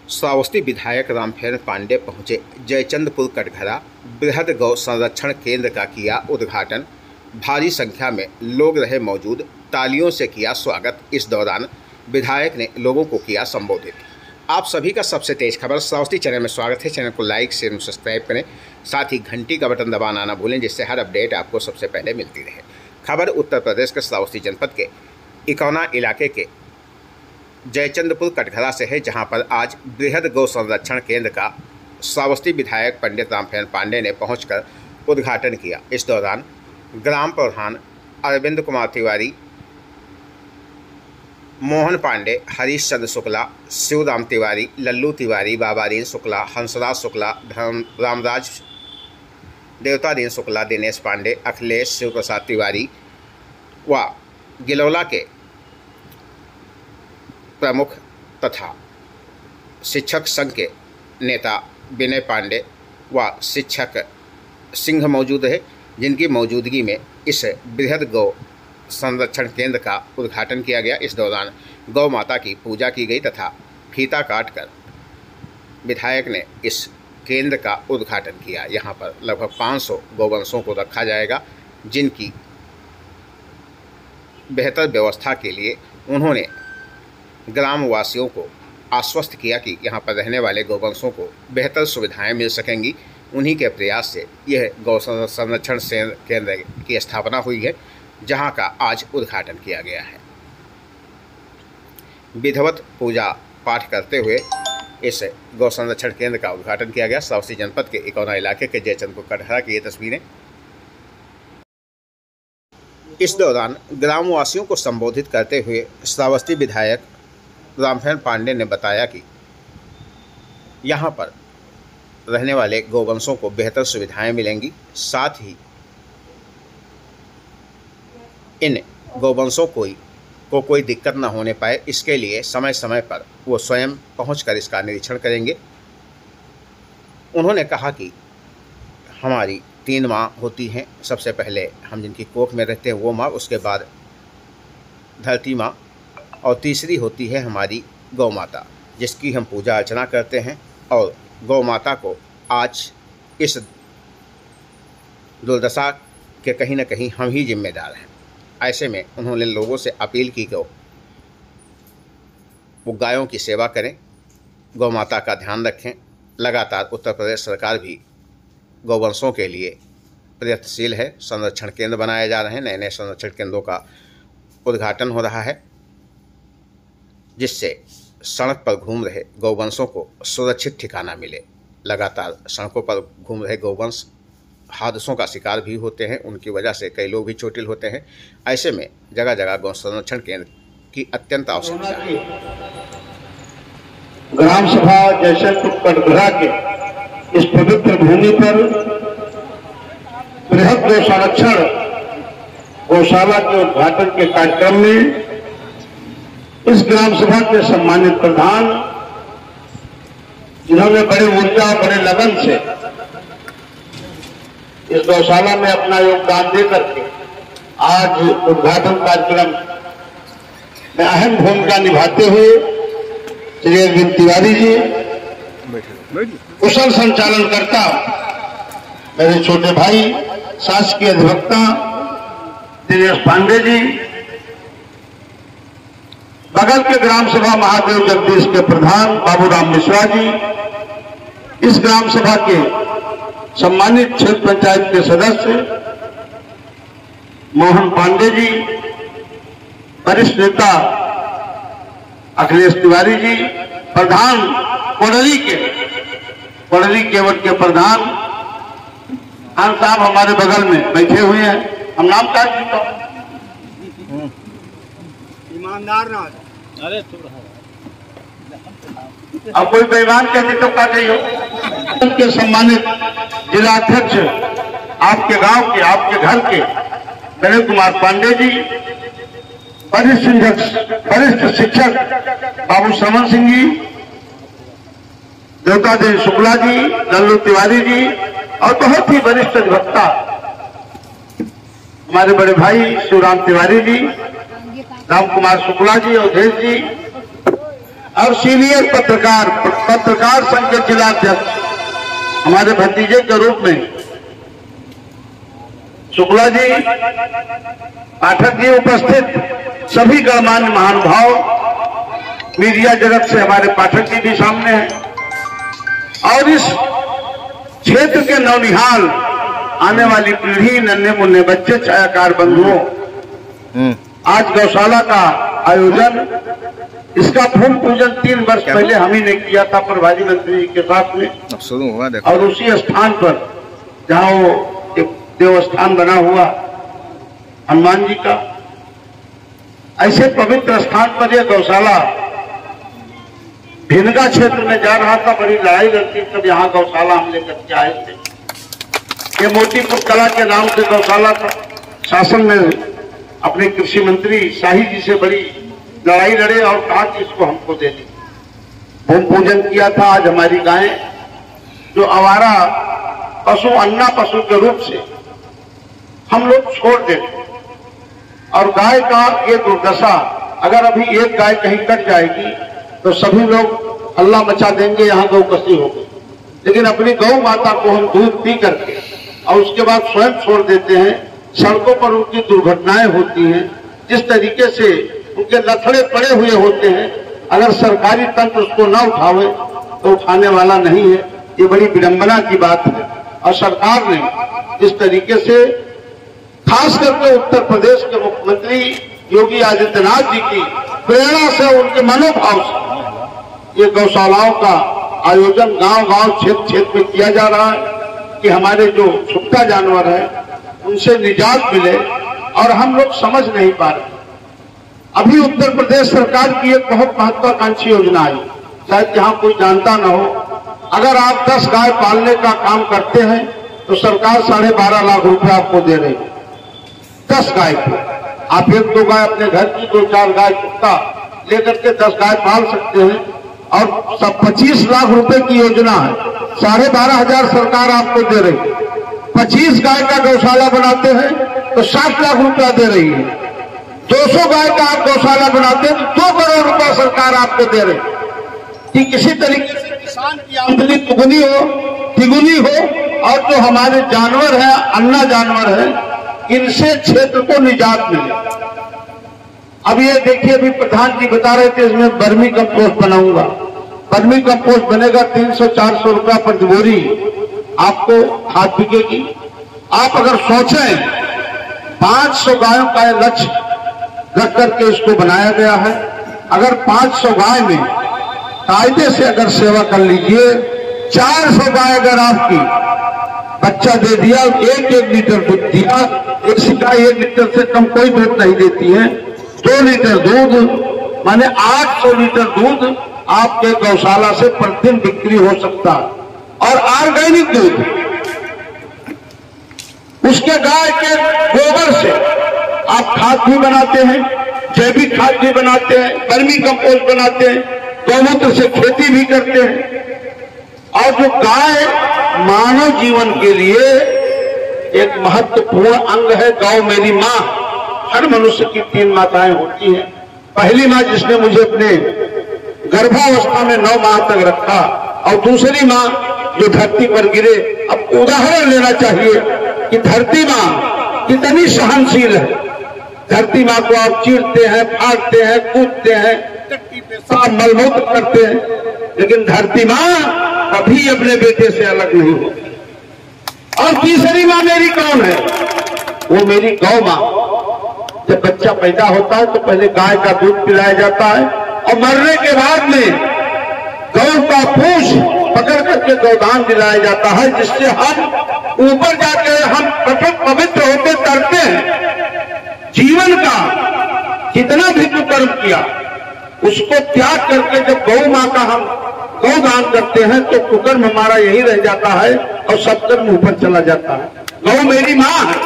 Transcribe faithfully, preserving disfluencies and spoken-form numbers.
श्रावस्ती विधायक रामफेर पांडे पहुंचे जयचंदपुर कटघरा। बृहद गौ संरक्षण केंद्र का किया उद्घाटन। भारी संख्या में लोग रहे मौजूद, तालियों से किया स्वागत। इस दौरान विधायक ने लोगों को किया संबोधित। आप सभी का सबसे तेज खबर श्रावस्ती चैनल में स्वागत है। चैनल को लाइक शेयर और सब्सक्राइब करें, साथ ही घंटी का बटन दबाना ना भूलें, जिससे हर अपडेट आपको सबसे पहले मिलती रहे। खबर उत्तर प्रदेश के श्रावस्ती जनपद के इकौना इलाके के जयचंदपुर कटघरा से है, जहां पर आज बृहद गौ संरक्षण केंद्र का श्रावस्ती विधायक पंडित रामफेर पांडे ने पहुंचकर उद्घाटन किया। इस दौरान ग्राम प्रधान अरविंद कुमार तिवारी, मोहन पांडे, हरीश चंद्र शुक्ला, शिवराम तिवारी, लल्लू तिवारी, बाबारीन शुक्ला, हंसराज शुक्ला, धर्म रामराज, देवतादीन शुक्ला, दिनेश पांडे, अखिलेश शिव प्रसाद तिवारी व गिलौला के प्रमुख तथा शिक्षक संघ के नेता विनय पांडे व शिक्षक सिंह मौजूद है, जिनकी मौजूदगी में इस बृहद गौ संरक्षण केंद्र का उद्घाटन किया गया। इस दौरान गौ माता की पूजा की गई तथा फीता काटकर विधायक ने इस केंद्र का उद्घाटन किया। यहां पर लगभग पाँच सौ गौवंशों को रखा जाएगा, जिनकी बेहतर व्यवस्था के लिए उन्होंने ग्रामवासियों को आश्वस्त किया कि यहां पर रहने वाले गौवंशों को बेहतर सुविधाएं मिल सकेंगी। उन्हीं के प्रयास से यह गौ संरक्षण केंद्र की स्थापना हुई है, जहां का आज उद्घाटन किया गया है। विधिवत पूजा पाठ करते हुए इस गौ संरक्षण केंद्र का उद्घाटन किया गया। श्रावस्ती जनपद के इकौना इलाके के जयचंदपुर कटघरा की ये तस्वीरें। इस दौरान ग्रामवासियों को संबोधित करते हुए श्रावस्ती विधायक रामफेर पांडे ने बताया कि यहाँ पर रहने वाले गौवंशों को बेहतर सुविधाएं मिलेंगी, साथ ही इन गौवंशों को को कोई दिक्कत न होने पाए, इसके लिए समय समय पर वो स्वयं पहुंचकर इसका निरीक्षण करेंगे। उन्होंने कहा कि हमारी तीन माँ होती हैं, सबसे पहले हम जिनकी कोख में रहते हैं वो माँ, उसके बाद धरती माँ और तीसरी होती है हमारी गौ माता, जिसकी हम पूजा अर्चना करते हैं। और गौ माता को आज इस दुर्दशा के कहीं न कहीं हम ही जिम्मेदार हैं। ऐसे में उन्होंने लोगों से अपील की कि वो गायों की सेवा करें, गौ माता का ध्यान रखें। लगातार उत्तर प्रदेश सरकार भी गौवंशों के लिए प्रयत्नशील है। संरक्षण केंद्र बनाए जा रहे हैं, नए नए संरक्षण केंद्रों का उद्घाटन हो रहा है, जिससे सड़क पर घूम रहे गौवंशों को सुरक्षित ठिकाना मिले। लगातार सड़कों पर घूम रहे गौवंश हादसों का शिकार भी होते हैं, उनकी वजह से कई लोग भी चोटिल होते हैं। ऐसे में जगह जगह गौ संरक्षण केंद्र की अत्यंत आवश्यकता है। ग्राम सभा जयचंदपुर कटघरा के इस पवित्र भूमि पर बृहद गौ संरक्षण गौशाला के उद्घाटन के कार्यक्रम में इस ग्राम सभा के सम्मानित प्रधान, जिन्होंने बड़े ऊर्जा बड़े लगन से इस गौशाला में अपना योगदान देकर के आज उद्घाटन कार्यक्रम में अहम भूमिका निभाते हुए श्री अरविंद तिवारी जी, कुशल संचालन करता मेरे छोटे भाई शासकीय अधिवक्ता दिनेश पांडे जी, बगल के ग्राम सभा महादेव जगदीश के प्रधान बाबूराम मिश्रा जी, इस ग्राम सभा के सम्मानित क्षेत्र पंचायत के सदस्य मोहन पांडे जी, वरिष्ठ नेता अखिलेश तिवारी जी, प्रधान कोडरी के कोडरी केवट के प्रधान खान साहब हमारे बगल में बैठे हुए हैं। हम नाम क्या जीता ईमानदार ना अरे अब कोई बेईमान कहते तो क्या नहीं हो। के सम्मानित जिलाध्यक्ष आपके गांव के, आपके घर के विनय कुमार पांडे जी, वरिष्ठ वरिष्ठ शिक्षक बाबू श्रवण सिंह जी, देवतादीन शुक्ला जी, लल्लू तिवारी जी और बहुत ही वरिष्ठ अधिवक्ता हमारे बड़े भाई शिवराम तिवारी जी, राम कुमार शुक्ला जी, अवधेश जी, और सीनियर पत्रकार पत्रकार संघ के जिलाध्यक्ष हमारे भतीजे के रूप में शुक्ला जी, पाठक जी, उपस्थित सभी गणमान्य महानुभाव, मीडिया जगत से हमारे पाठक जी भी सामने हैं और इस क्षेत्र के नौनिहाल आने वाली पीढ़ी, नन्हे मुन्ने बच्चे, छायाकार बंधुओं, आज गौशाला का आयोजन, इसका भूमि पूजन तीन वर्ष पहले हम ही ने किया था प्रभारी मंत्री जी के साथ में। अब शुरू हुआ देखो। और उसी स्थान पर जहाँ वो एक देवस्थान बना हुआ हनुमान जी का, ऐसे पवित्र स्थान पर यह गौशाला भिनगा क्षेत्र में जा रहा था, बड़ी लड़ाई लड़ती, तब यहाँ गौशाला हम लेकर के आए थे। ये मोतीपुर कला के नाम से गौशाला था। शासन में अपने कृषि मंत्री शाही जी से बड़ी लड़ाई लड़े और कहा कि इसको हमको दे दी। भूमि पूजन किया था। आज हमारी गायें जो आवारा पशु, अन्ना पशु के रूप से हम लोग छोड़ देते, और गाय का ये दुर्दशा, अगर अभी एक गाय कहीं कट जाएगी तो सभी लोग हल्ला मचा देंगे, यहाँ गौ कसी हो गई। लेकिन अपनी गौ माता को हम दूध पी करके और उसके बाद स्वयं छोड़ देते हैं। सड़कों पर उनकी दुर्घटनाएं होती हैं, जिस तरीके से उनके लथड़े पड़े हुए होते हैं, अगर सरकारी तंत्र उसको न उठावे तो उठाने वाला नहीं है। ये बड़ी विडंबना की बात है। और सरकार ने इस तरीके से, खास करके उत्तर प्रदेश के मुख्यमंत्री योगी आदित्यनाथ जी की प्रेरणा से, उनके मनोभाव से ये गौशालाओं का आयोजन गांव-गांव, क्षेत्र क्षेत्र में किया जा रहा है कि हमारे जो छुट्टा जानवर है उनसे निजात मिले। और हम लोग समझ नहीं पा रहे। अभी उत्तर प्रदेश सरकार की एक बहुत महत्वाकांक्षी योजना आई, शायद यहाँ कोई जानता ना हो। अगर आप दस गाय पालने का काम करते हैं तो सरकार साढ़े बारह लाख रुपए आपको दे रही है। दस गाय को आप एक दो गाय अपने घर की, दो चार गाय कुत्ता लेकर के दस गाय पाल सकते हैं। और सब पच्चीस लाख रुपए की योजना है, साढ़े बारह हजार सरकार आपको दे रही है। पच्चीस गाय का गौशाला बनाते हैं तो सात लाख रुपया दे रही है। दो सौ गाय का आप गौशाला बनाते हैं तो दो करोड़ रुपया सरकार आपको दे रही है। कि किसी तरीके से किसान की आमदनी दुगुनी हो, तिगुनी हो, और जो हमारे जानवर है, अन्ना जानवर है, इनसे क्षेत्र को निजात मिले। अब ये देखिए, अभी प्रधान जी बता रहे थे इसमें वर्मी कंपोस्ट बनाऊंगा। वर्मी कंपोस्ट बनेगा तीन सौ चार सौ रुपया प्रति बोरी आपको खाद बिकेगी। आप अगर सोचें, पांच सौ गायों का लक्ष्य रख करके इसको बनाया गया है। अगर पांच सौ गाय में कायदे से अगर सेवा कर लीजिए, चार सौ गाय अगर आपकी बच्चा दे दिया, एक एक लीटर दूध दिया, एक गाय एक लीटर से कम कोई दूध नहीं देती है, दो लीटर दूध माने आठ सौ लीटर दूध आपके गौशाला से प्रतिदिन बिक्री हो सकता है। और ऑर्गेनिक दूध, उसके गाय के गोबर से आप खाद भी बनाते हैं, जैविक खाद भी बनाते हैं, वर्मी कंपोस्ट बनाते हैं, गौमूत्र से खेती भी करते हैं। और जो गाय मानव जीवन के लिए एक महत्वपूर्ण अंग है। गौ मेरी माँ। हर मनुष्य की तीन माताएं होती हैं। पहली माँ जिसने मुझे अपने गर्भावस्था में नौ माह तक रखा, और दूसरी माँ जो धरती पर गिरे। अब उदाहरण लेना चाहिए कि धरती माँ कितनी सहनशील है। धरती माँ को आप चीरते हैं, फाड़ते हैं, कूदते हैं, पेशाब मलमूत्र करते हैं, लेकिन धरती माँ कभी अपने बेटे से अलग नहीं होती। और तीसरी माँ मेरी कौन है? वो मेरी गौ माँ। जब बच्चा पैदा होता है तो पहले गाय का दूध पिलाया जाता है, और मरने के बाद में गौ का पूंछ पकड़ करके गौदान दिलाया जाता है, जिससे हम ऊपर जाके हम पवित्र होते तरते हैं। जीवन का जितना भी जो कर्म किया उसको त्याग करके जब गौ माँ का हम गौदान करते हैं तो कुकर्म हमारा यही रह जाता है और सब कर्म ऊपर चला जाता है। गौ मेरी माँ है।